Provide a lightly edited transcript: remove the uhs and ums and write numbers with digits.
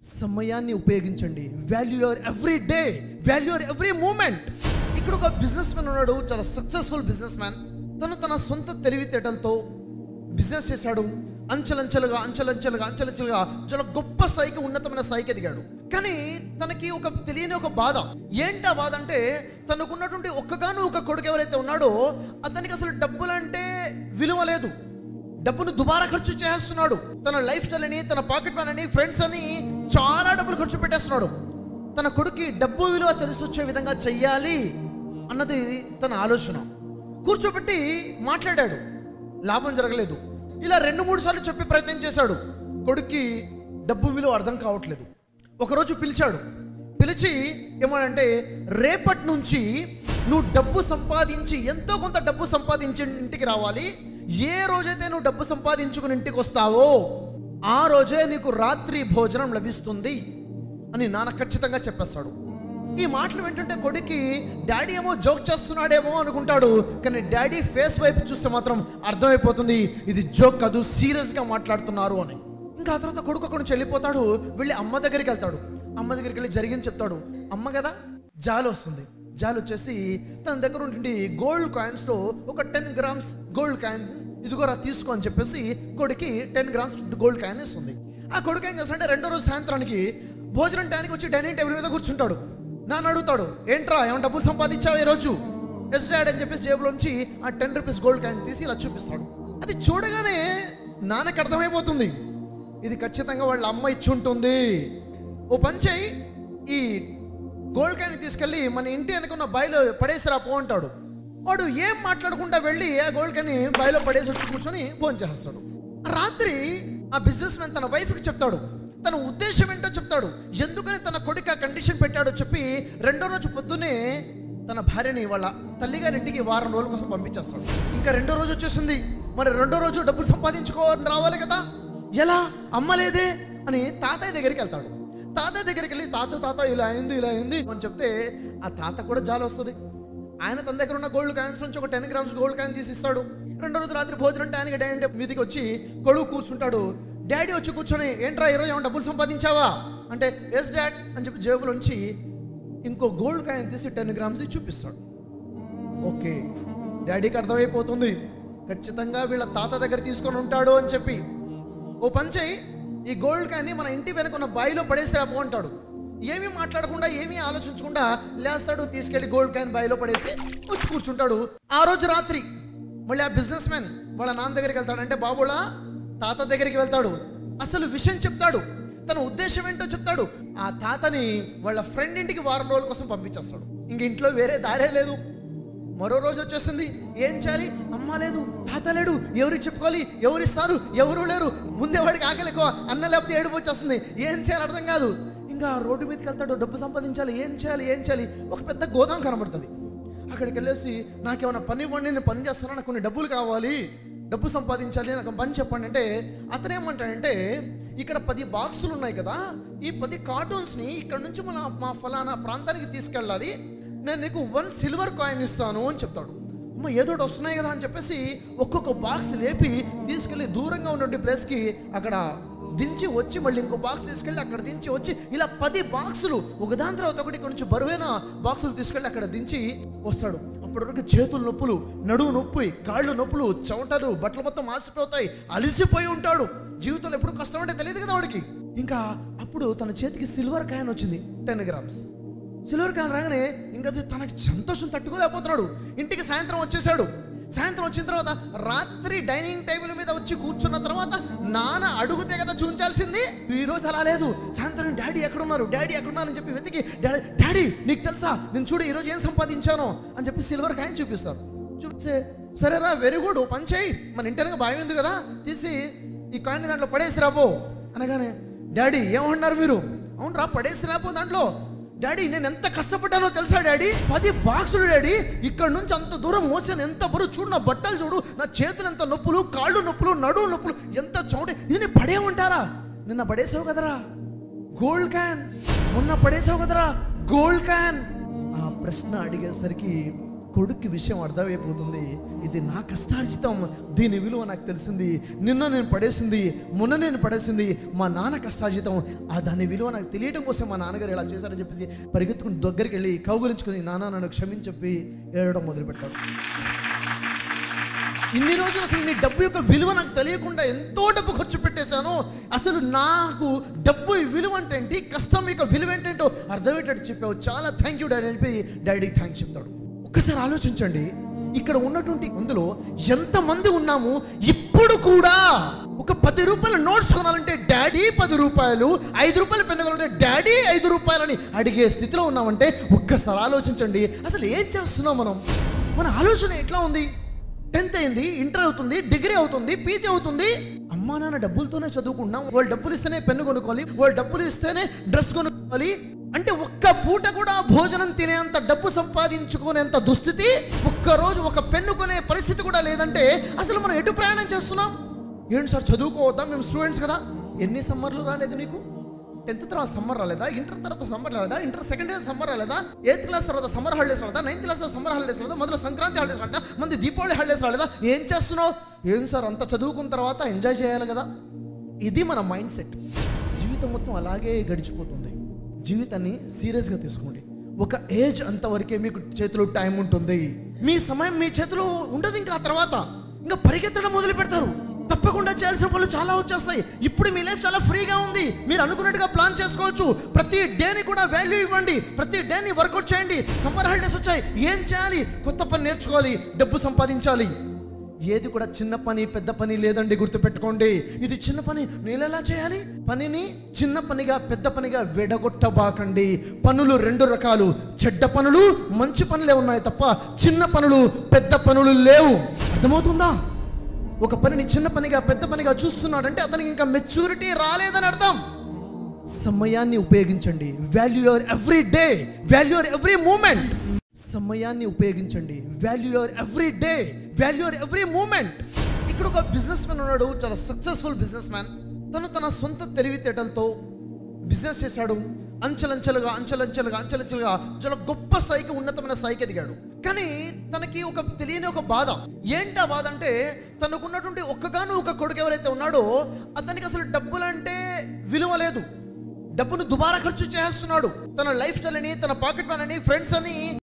సమయాన్ని ఉపయోగించండి. Value your every day, value your every moment. ఇక్కడ ఒక బిజినెస్ మ్యాన్ ఉన్నాడు, చాలా సక్సెస్ఫుల్ బిజినెస్ మ్యాన్. తను తన సొంత తెలివితేటలతో బిజినెస్ చేశాడు. అంచెలంచెలుగా చాలా గొప్ప స్థాయికి, ఉన్నతమైన స్థాయికి ఎదిగాడు. కానీ తనకి ఒక తెలియని ఒక బాధ. ఏంటా బాధ అంటే, తనకున్నటువంటి ఒక్కగాను ఒక కొడుకు ఎవరైతే ఉన్నాడో అతనికి అసలు డబ్బులంటే విలువ లేదు. డబ్బును దుబారా ఖర్చు చేస్తున్నాడు. తన లైఫ్ స్టైల్ అని, తన పాకెట్ మనీ అని, ఫ్రెండ్స్ అని చాలా డబ్బులు ఖర్చు పెట్టేస్తున్నాడు. తన కొడుకు డబ్బు విలువ తెలిసి వచ్చే విధంగా చెయ్యాలి అన్నది తన ఆలోచన. కూర్చోబెట్టి మాట్లాడాడు, లాభం జరగలేదు. ఇలా 2-3 సార్లు చెప్పే ప్రయత్నం చేశాడు. కొడుక్కి డబ్బు విలువ అర్థం కావట్లేదు. ఒకరోజు పిలిచి ఏమనంటే, రేపటి నుంచి నువ్వు డబ్బు సంపాదించి, ఎంతో కొంత డబ్బు సంపాదించి ఇంటికి రావాలి. ఏ రోజైతే నువ్వు డబ్బు సంపాదించుకుని ఇంటికి వస్తావో ఆ రోజే నీకు రాత్రి భోజనం లభిస్తుంది అని నాన్న ఖచ్చితంగా చెప్పేస్తాడు. ఈ మాటలు ఏంటంటే కొడుక్కి డాడీ ఏమో జోక్ చేస్తున్నాడేమో అనుకుంటాడు. కానీ డాడీ ఫేస్ వైపు చూస్తే మాత్రం అర్థమైపోతుంది ఇది జోక్ కాదు, సీరియస్గా మాట్లాడుతున్నారు అని. ఇంకా ఆ తర్వాత కొడుకు అక్కడ నుంచి వెళ్ళిపోతాడు. వెళ్ళి అమ్మ దగ్గరికి వెళ్తాడు. అమ్మ దగ్గరికి వెళ్ళి జరిగింది చెప్తాడు. అమ్మ కదా జాలి వస్తుంది. జాలి వచ్చేసి తన దగ్గర ఉండి గోల్డ్ కాయిన్స్లో ఒక 10 గ్రామ్స్ గోల్డ్ కాయిన్ ఇదిగోరా తీసుకో అని చెప్పేసి కొడుకి 10 గ్రామ్స్ గోల్డ్ కాయిన్ ఇస్తుంది. ఆ కొడుకు ఏం చేస్తాడంటే, 2వ రోజు సాయంత్రానికి భోజనం టైంకి వచ్చి డైనింగ్ టేబుల్ మీద కూర్చుంటాడు. నాన్న అడుగుతాడు, ఏంట్రా ఏమైనా డబ్బులు సంపాదించావు ఈరోజు? ఎస్ డాడ్ అని చెప్పేసి జేబులోంచి ఆ 10 రూపీస్ గోల్డ్ కాయిన్ తీసి ఇలా చూపిస్తాడు. అది చూడగానే నాన్నకి అర్థమైపోతుంది ఇది ఖచ్చితంగా వాళ్ళ అమ్మ ఇచ్చి ఉంటుంది. ఓ పని చేయి, ఈ గోల్డ్ కాయిన్ తీసుకెళ్ళి మన ఇంటి అనుకున్న బాయిలో పడేసిరా పో అంటాడు. వాడు ఏం మాట్లాడకుండా వెళ్ళి ఆ గోల్డ్ కాయిన్ బాయిలో పడేసి వచ్చి కూర్చొని భోజనం చేస్తాడు. రాత్రి ఆ బిజినెస్ మ్యాన్ తన వైఫ్కి చెప్తాడు. తన ఉద్దేశం ఏంటో చెప్తాడు. ఎందుకని తన కొడుకు ఆ కండిషన్ పెట్టాడో చెప్పి 2వ రోజు పొద్దున్నే తన భార్యని వాళ్ళ తల్లిగారింటికి వారం రోజుల కోసం పంపించేస్తాడు. ఇంకా 2వ రోజు వచ్చేసింది. మరి 2వ రోజు డబ్బులు సంపాదించుకోవాలని రావాలి కదా, ఎలా? అమ్మ లేదే అని తాతయ్య దగ్గరికి వెళ్తాడు. తాతయ్య దగ్గరికి వెళ్ళి తాత ఇలా అయింది అని చెప్తే ఆ తాత కూడా జాలి వస్తుంది. ఆయన తన దగ్గర ఉన్న గోల్డ్ కాయిన్స్ నుంచి ఒక 10 గ్రామ్స్ గోల్డ్ కాయిన్ తీసి ఇస్తాడు. 2వ రోజు రాత్రి భోజనం టైంకి డైనింగ్ టేబుల్ మీదకి వచ్చి కొడుకు కూర్చుంటాడు. డాడీ వచ్చి కూర్చొని, ఏంట్రా ఈరోజు ఏమైనా డబ్బులు సంపాదించావా అంటే, ఎస్ డాడ్ అని చెప్పి జేబులోంచి ఇంకో గోల్డ్ కాయిన్ తీసి 10 గ్రామ్స్ చూపిస్తాడు. ఓకే, డాడీకి అర్థమైపోతుంది ఖచ్చితంగా వీళ్ళ తాత దగ్గర తీసుకొని ఉంటాడు అని చెప్పి, ఓ పని చేయి, ఈ గోల్డ్ కాయిన్ని మన ఇంటి వెనుకున్న బాయిలో పడేసి పో అంటాడు. ఏమీ మాట్లాడకుండా, ఏమీ ఆలోచించకుండా లేస్తాడు, తీసుకెళ్లి గోల్డ్ కాయిన్ బాయిలో పడేసి వచ్చి కూర్చుంటాడు. ఆ రోజు రాత్రి మళ్ళీ ఆ బిజినెస్ మ్యాన్ వాళ్ళ నాన్న దగ్గరికి వెళ్తాడు. అంటే బాబులా తాత దగ్గరికి వెళ్తాడు. అసలు విషయం చెప్తాడు, తన ఉద్దేశం ఏంటో చెప్తాడు. ఆ తాతని వాళ్ళ ఫ్రెండ్ ఇంటికి వారం రోజుల కోసం పంపించేస్తాడు. ఇంక ఇంట్లో వేరే దారే లేదు. మరో రోజు వచ్చేసింది. ఏం చేయాలి? అమ్మ లేదు, తాత లేడు, ఎవరికి చెప్పుకోవాలి, ఎవరిస్తారు, ఎవరు లేరు. ముందే వాడికి ఆకలి ఎక్కువ, అన్న లేకపోతే ఏడుపు వచ్చేస్తుంది. ఏం చేయాలి అర్థం కాదు. ఇంకా రోడ్డు మీదకి వెళ్తాడు, డబ్బు సంపాదించాలి, ఏం చేయాలి. ఒక పెద్ద గోదాం కనబడుతుంది. అక్కడికి వెళ్ళేసి, నాకేమైనా పని ఇవ్వండి, నేను పని చేస్తాను, నాకు కొన్ని డబ్బులు కావాలి, డబ్బు సంపాదించాలి, నాకు పని చెప్పండి అంటే అతను ఏమంటాడంటే, ఇక్కడ 10 బాక్సులు ఉన్నాయి కదా, ఈ 10 కార్టూన్స్ని ఇక్కడ నుంచి మా ఫలానా ప్రాంతానికి తీసుకెళ్ళాలి, నేను నీకు 1 సిల్వర్ కాయిన్ ఇస్తాను అని చెప్తాడు. అమ్మ ఏదోటి వస్తున్నాయి కదా అని చెప్పేసి ఒక్కొక్క బాక్స్ లేపి తీసుకెళ్ళి దూరంగా ఉన్నటువంటి ప్లేస్కి అక్కడ దించి వచ్చి, మళ్ళీ ఇంకో బాక్స్ తీసుకెళ్ళి అక్కడ దించి వచ్చి, ఇలా 10 బాక్సులు ఒకదాని తర్వాత ఒకటి ఇక్కడ నుంచి బరువైన బాక్సులు తీసుకెళ్ళి అక్కడ దించి వస్తాడు. అప్పటివరకు చేతులు నొప్పులు, నడువు నొప్పి, కాళ్ళు నొప్పులు, చెమటలు, బట్టలు మొత్తం మాసిపోతాయి, అలిసిపోయి ఉంటాడు. జీవితంలో ఎప్పుడు కష్టం అంటే తెలియదు కదా వాడికి. ఇంకా అప్పుడు తన చేతికి సిల్వర్ కాయిన్ వచ్చింది, 10 గ్రామ్స్ సిల్వర్ కాయిన్ రాగానే ఇంకా తనకి సంతోషం తట్టుకోలేకపోతున్నాడు. ఇంటికి సాయంత్రం వచ్చేసాడు. సాయంత్రం వచ్చిన తర్వాత రాత్రి డైనింగ్ టేబుల్ మీద వచ్చి కూర్చున్న తర్వాత నాన్న అడుగుతే కదా చూపించాల్సింది. ఈరోజు అలా లేదు. సాయంత్రం డాడీ ఎక్కడున్నారు అని చెప్పి వెతికి, డాడీ నీకు తెలుసా నేను చూడు ఈరోజు ఏం సంపాదించాను అని చెప్పి సిల్వర్ కాయిన్ చూపిస్తారు. చూపిస్తే సరేరా వెరీ గుడ్, పని చేయి, మన ఇంటర్గా బాగా ఉంది కదా, తీసి ఈ కాయిన్ దాంట్లో పడేసి రాపో అనగానే, డాడీ ఏమన్నారు మీరు? అవును రా పడేసి రాపో దాంట్లో. డాడీ నేను ఎంత కష్టపడ్డానో తెలుసా డాడీ, 10 బాక్సులు డాడీ, ఇక్కడ నుంచి అంత దూరం మోసాను, ఎంత బరువు చూడు, నా బట్టలు చూడు, నా చేతులు ఎంత నొప్పులు, కాళ్ళు నొప్పులు, నడువు నొప్పులు, ఎంత చౌట, ఇది పడే ఉంటారా? నిన్న పడేసావు కదరా గోల్డ్ క్యాన్, మొన్న పడేసావు కదరా గోల్డ్ క్యాన్. ఆ ప్రశ్న అడిగేసరికి కొడుక్కి విషయం అర్థమైపోతుంది, ఇది నా కష్టార్జితం, దీని విలువ నాకు తెలిసింది, నిన్న నేను పడేసింది, మొన్న నేను పడేసింది మా నాన్న కష్టార్జితం, దాని విలువ నాకు తెలియడం కోసం మా నాన్నగారు ఇలా చేశారని చెప్పేసి పరిగెత్తుకుని దగ్గరికి వెళ్ళి కౌగులించుకుని నాన్న నన్ను క్షమించి ఏడవడం మొదలుపెట్టాడు. ఇన్ని రోజులు అసలు నీ డబ్బు యొక్క విలువ నాకు తెలియకుండా ఎంతో డబ్బు ఖర్చు పెట్టేశాను, అసలు నాకు డబ్బు విలువ అంటే ఏంటి, కష్టం యొక్క విలువ ఏంటంటో అర్థమయ్యేటట్టు చెప్పావు, చాలా థ్యాంక్ యూ డాడీ అని చెప్పి డాడీకి థ్యాంక్స్ చెప్తాడు. ఒక్కసారి ఆలోచించండి, ఇక్కడ ఉన్నటువంటి అందులో ఎంతమంది ఉన్నాము ఇప్పుడు కూడా ఒక 10 రూపాయల నోట్స్ కొనాలంటే డాడీ 10 రూపాయలు, 5 రూపాయల పెన్ను కొనాలంటే డాడీ 5 రూపాయలని అడిగే స్థితిలో ఉన్నామంటే ఒక్కసారి ఆలోచించండి, అసలు ఏం చేస్తున్నాం మనం? మన ఆలోచన ఎట్లా ఉంది? 10th అయింది, ఇంటర్ అవుతుంది, డిగ్రీ అవుతుంది, పీజీ అవుతుంది, అమ్మా నాన్న డబ్బులతోనే చదువుకుంటున్నాం, వాళ్ళు డబ్బులు ఇస్తేనే పెన్ను కొనుక్కోవాలి, వాళ్ళు డబ్బులు ఇస్తేనే డ్రెస్ కొనుక్కోవాలి, అంటే ఒక్క పూట కూడా భోజనం తినేంత డబ్బు సంపాదించుకునేంత దుస్థితి, ఒక్కరోజు ఒక పెన్ను కొనే పరిస్థితి కూడా లేదంటే అసలు మనం ఎటు ప్రయాణం చేస్తున్నాం? ఏంటి సార్ చదువుకోవద్దా, మేము స్టూడెంట్స్ కదా? ఎన్ని సమ్మర్లు రాలేదు నీకు? 10th తర్వాత సమ్మర్ రాలేదా? ఇంటర్ తర్వాత సమ్మర్ రాలేదా? ఇంటర్ సెకండ్ ఇయర్ సమ్మర్ రాలేదా? 8th క్లాస్ తర్వాత సమ్మర్ హాలిడేస్ రాలేదా? 9th క్లాస్ సమ్మర్ హాలిడేస్ రాలేదా? మొదలు సంక్రాంతి హాలిడేస్ రాలేదా? మంది దీపావళి హాలిడేస్ రాలేదా? ఏం చేస్తున్నావు? ఏం సార్ అంత చదువుకున్న తర్వాత ఎంజాయ్ చేయాలి కదా? ఇది మన మైండ్ సెట్. జీవితం మొత్తం అలాగే గడిచిపోతుంది. జీవితాన్ని సీరియస్గా తీసుకోండి. ఒక ఏజ్ అంతవరకే మీకు చేతిలో టైం ఉంటుంది, మీ సమయం మీ చేతిలో ఉండదు. ఇంకా ఆ తర్వాత ఇంకా పరిగెత్తడం మొదలు పెడతారు, తప్పకుండా చేయాల్సిన పనులు చాలా వచ్చేస్తాయి. ఇప్పుడు మీ లైఫ్ చాలా ఫ్రీగా ఉంది, మీరు అనుకున్నట్టుగా ప్లాన్ చేసుకోవచ్చు. ప్రతి డేని కూడా వాల్యూ ఇవ్వండి, ప్రతి డేని వర్కౌట్ చేయండి. సమ్మర్ హాలిడేస్ వచ్చాయి, ఏం చేయాలి? కొత్త పని నేర్చుకోవాలి, డబ్బు సంపాదించాలి. ఏది కూడా చిన్న పని పెద్ద పని లేదండి, గుర్తుపెట్టుకోండి. ఇది చిన్న పని, నేను ఎలా చేయాలి? పనిని చిన్న పనిగా పెద్ద పనిగా విడగొట్టబాకండి. పనులు 2 రకాలు, చెడ్డ పనులు మంచి పనులే ఉన్నాయి తప్ప చిన్న పనులు పెద్ద పనులు లేవు. అర్థమవుతుందా? ఒక పనిని చిన్న పనిగా పెద్ద పనిగా చూస్తున్నాడంటే అతనికి ఇంకా మెచ్యూరిటీ రాలేదని అర్థం. సమయాన్ని ఉపయోగించండి, value your every day, value your every moment. సమయాన్ని ఉపయోగించండి, value your every day, value your every moment. ఇక్కడ ఒక బిజినెస్ మ్యాన్ ఉన్నాడు, చాలా సక్సెస్ఫుల్ బిజినెస్ మ్యాన్. తను తన సొంత తెలివితేటలతో బిజినెస్ చేశాడు. అంచెలంచెలుగా చాలా గొప్ప స్థాయికి, ఉన్నతమైన స్థాయికి ఎదిగాడు. కానీ తనకి ఒక తెలియని ఒక బాధ. ఏంటి ఆ బాధ అంటే, తనకున్నటువంటి ఒక్క కొడుకు ఎవరైతే ఉన్నాడో అతనికి అసలు డబ్బులంటే విలువ లేదు. డబ్బును దుబారా ఖర్చు చేస్తున్నాడు. తన లైఫ్ స్టైల్ అని, తన పాకెట్ మనీ అని, ఫ్రెండ్స్ అని